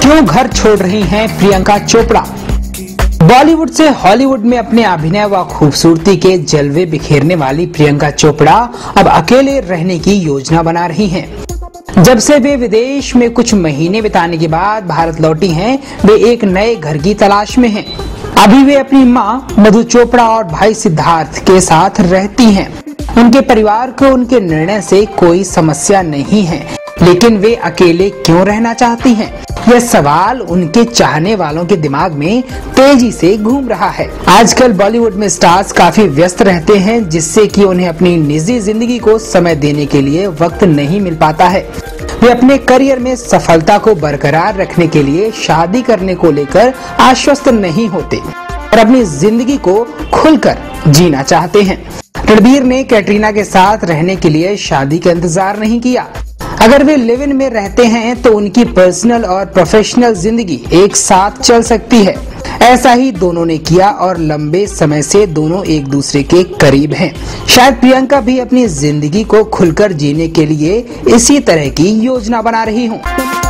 क्यों घर छोड़ रही हैं प्रियंका चोपड़ा। बॉलीवुड से हॉलीवुड में अपने अभिनय व खूबसूरती के जलवे बिखेरने वाली प्रियंका चोपड़ा अब अकेले रहने की योजना बना रही हैं। जब से वे विदेश में कुछ महीने बिताने के बाद भारत लौटी हैं, वे एक नए घर की तलाश में हैं। अभी वे अपनी मां मधु चोपड़ा और भाई सिद्धार्थ के साथ रहती हैं। उनके परिवार को उनके निर्णय से कोई समस्या नहीं है, लेकिन वे अकेले क्यों रहना चाहती हैं? यह सवाल उनके चाहने वालों के दिमाग में तेजी से घूम रहा है। आजकल बॉलीवुड में स्टार्स काफी व्यस्त रहते हैं, जिससे कि उन्हें अपनी निजी जिंदगी को समय देने के लिए वक्त नहीं मिल पाता है। वे अपने करियर में सफलता को बरकरार रखने के लिए शादी करने को लेकर आश्वस्त नहीं होते और अपनी जिंदगी को खुलकर जीना चाहते हैं। रणबीर ने कैटरीना के साथ रहने के लिए शादी का इंतजार नहीं किया। अगर वे लिव इन में रहते हैं तो उनकी पर्सनल और प्रोफेशनल जिंदगी एक साथ चल सकती है। ऐसा ही दोनों ने किया और लंबे समय से दोनों एक दूसरे के करीब हैं। शायद प्रियंका भी अपनी जिंदगी को खुलकर जीने के लिए इसी तरह की योजना बना रही हूँ।